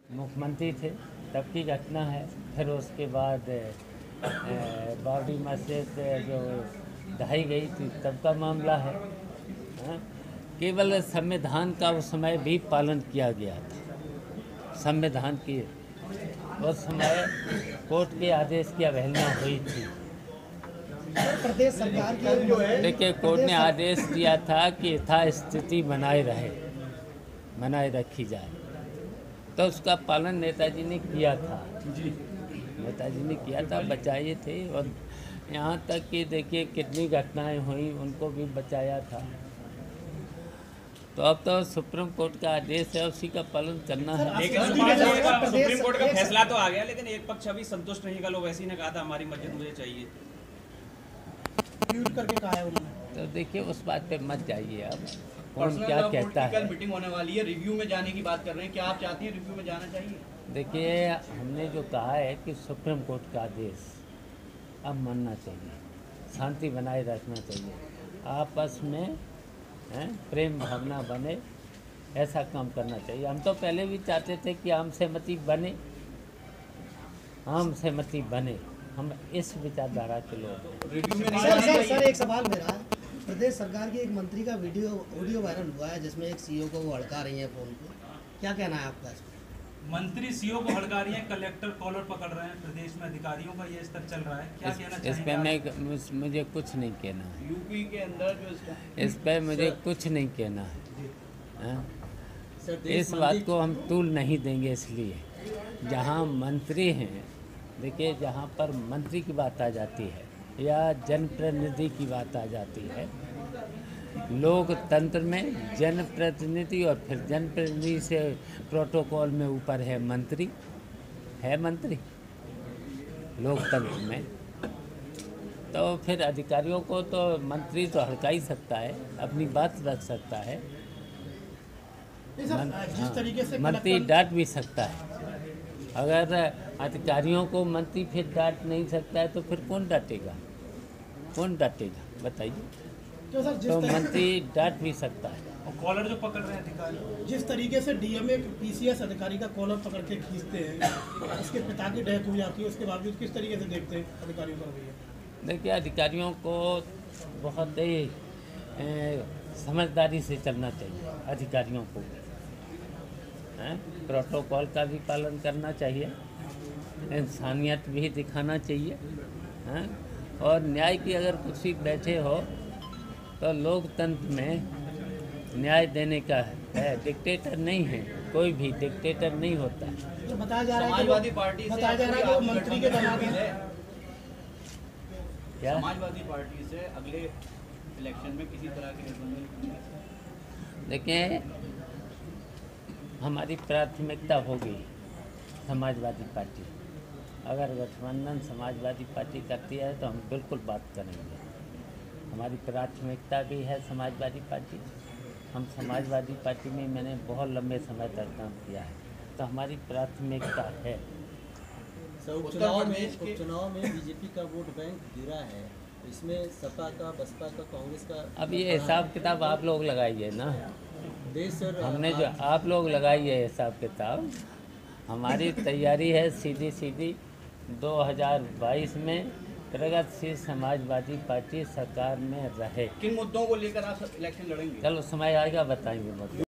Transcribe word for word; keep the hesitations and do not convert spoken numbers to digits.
मुख्यमंत्री थे तब की घटना है। फिर उसके बाद बाबरी मस्जिद जो ढाई गई थी तब का मामला है। हाँ? केवल संविधान का उस समय भी पालन किया गया था। संविधान की उस समय कोर्ट के आदेश की अवहेलना हुई थी। प्रदेश सरकार की जो है, देखिए, कोर्ट ने आदेश दिया था कि यथास्थिति बनाए रहे बनाए रखी जाए, तो उसका पालन नेताजी ने किया था। जी, नेताजी ने किया था, बचाए थे। और यहाँ तक कि देखिए कितनी घटनाएं हुई, उनको भी बचाया था। तो अब तो सुप्रीम कोर्ट का आदेश है, उसी का पालन करना है। लेकिन सुप्रीम कोर्ट का फैसला तो आ गया, लेकिन एक पक्ष अभी संतुष्ट नहीं का। लोग ऐसे ही ने कहा था हमारी मस्जिद मुझे चाहिए, करके कहा है उन्होंने। तो देखिए उस बात पे मत जाइए। अब कौन क्या कहता है। कल मीटिंग होने वाली है, रिव्यू में जाने की बात कर रहे हैं, क्या आप चाहती हैं रिव्यू में जाना चाहिए? देखिए, हमने जो कहा है कि सुप्रीम कोर्ट का आदेश अब मानना चाहिए, शांति बनाए रखना चाहिए, आपस में हैं, प्रेम भावना बने, ऐसा काम करना चाहिए। हम तो पहले भी चाहते थे कि आम सहमति बने, आम सहमति बने। हम इस विचारधारा के लोग। सर सर सर एक सवाल मेरा है, प्रदेश सरकार की एक मंत्री का वीडियो ऑडियो वायरल हुआ है जिसमें एक सीईओ को वो हड़का रही है फोन पे, क्या कहना है आपका इसमें? मंत्री सीईओ को हड़का रही हैं, कलेक्टर कॉलर पकड़ रहे हैं, प्रदेश में अधिकारियों का ये स्तर चल रहा है, क्या इस, कहना इस पे मैं मुझे कुछ नहीं कहना है। यूपी के अंदर जो इसका इस पे मुझे कुछ नहीं कहना है। हाँ? इस बात को हम तूल नहीं देंगे, इसलिए जहाँ मंत्री हैं, देखिए जहाँ पर मंत्री की बात आ जाती है या जनप्रतिनिधि की बात आ जाती है, लोकतंत्र में जनप्रतिनिधि और फिर जनप्रतिनिधि से प्रोटोकॉल में ऊपर है मंत्री, है मंत्री लोकतंत्र में। तो फिर अधिकारियों को तो मंत्री तो हड़का ही सकता है, अपनी बात रख सकता है, मन, हाँ, मंत्री डांट भी सकता है। अगर अधिकारियों को मंत्री फिर डांट नहीं सकता है तो फिर कौन डांटेगा, कौन डांटेगा बताइए? तो, तो मंत्री डांट भी सकता है। और कॉलर जो पकड़ रहे हैं अधिकारी, जिस तरीके से डीएमए पीसीएस अधिकारी का कॉलर पकड़ के खींचते हैं, उसके पिता की डेथ हो जाती है, उसके बावजूद किस तरीके से देखते हैं अधिकारियों का रवैया? देखिए, अधिकारियों को बहुत ही समझदारी से चलना चाहिए। अधिकारियों को प्रोटोकॉल का भी पालन करना चाहिए, इंसानियत भी दिखाना चाहिए। हैं? और न्याय की अगर कुर्सी बैठे हो तो लोकतंत्र में न्याय देने का है, डिक्टेटर नहीं है, कोई भी डिक्टेटर नहीं होता है। तो बताया जा रहा है समाजवादी पार्टी बताया जा रहा है कि मंत्री के दामाद हैं। क्या समाजवादी पार्टी से अगले इलेक्शन में किसी तरह के गठबंधन? देखिए, हमारी प्राथमिकता होगी समाजवादी पार्टी। अगर गठबंधन समाजवादी पार्टी करती है तो हम बिल्कुल बात करेंगे। हमारी प्राथमिकता भी है समाजवादी पार्टी। हम समाजवादी पार्टी में मैंने बहुत लंबे समय तक काम किया है, तो हमारी प्राथमिकता है। उपचुनाव में उपचुनाव में बीजेपी का वोट बैंक गिरा है, इसमें सपा का, बसपा का, कांग्रेस का। अब ये हिसाब किताब आप लोग लगाइए ना, देश सर हमने जो आप लोग लगाई है हिसाब किताब। हमारी तैयारी है सीधी सीधी दो हज़ार बाईस में प्रगतिशील समाजवादी पार्टी सरकार में रहे। किन मुद्दों को लेकर आप इलेक्शन लड़ेंगे? चलो समय आएगा बताएंगे।